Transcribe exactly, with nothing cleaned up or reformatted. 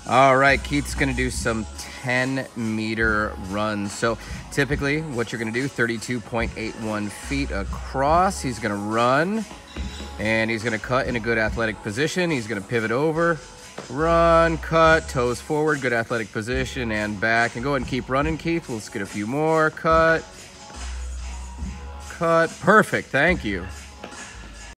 All right, Keith's gonna do some ten meter runs. So typically what you're gonna do, thirty-two point eight one feet across. He's gonna run and he's gonna cut in a good athletic position. He's gonna pivot over, run, cut, toes forward, good athletic position, and back. And go ahead and keep running, Keith. Let's get a few more. Cut, cut, perfect, thank you.